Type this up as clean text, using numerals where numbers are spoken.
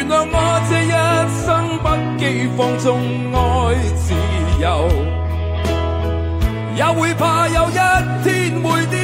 諒我這一生不羈放縱愛自由，也會怕有一天會跌